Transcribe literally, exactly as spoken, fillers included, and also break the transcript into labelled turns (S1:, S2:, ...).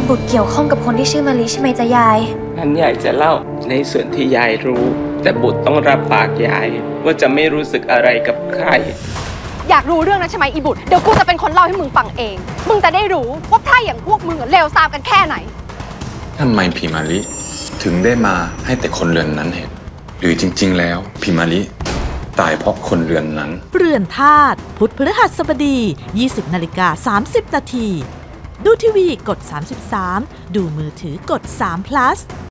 S1: บุตรเกี่ยวข้องกับคนที่ชื่อมะลิใช่ไหมจ๊ะยาย
S2: งั้นยายจะเล่าในส่วนที่ยายรู้ แต่บุตรต้องรับปากยายว่าจะไม่รู้สึกอะไรกับใคร
S3: อยากรู้เรื่องนั้นใช่ไหมอีบุตรเดี๋ยวกูจะเป็นคนเล่าให้มึงฟังเองมึงจะได้รู้ว่าไพร่อย่างพวกมึงเลวทรามกันแค่ไหน
S4: ทำไมพี่มาลิถึงได้มาให้แต่คนเรือนนั้นเห็นหรือจริงๆแล้วพี่มาลิตายเพราะคนเรือนนั้น
S5: เรือนธาตุพุธพฤหัสบดี ยี่สิบนาฬิกาสามสิบนาทีดูทีวีกดสามสิบสามดูมือถือกดสาม plus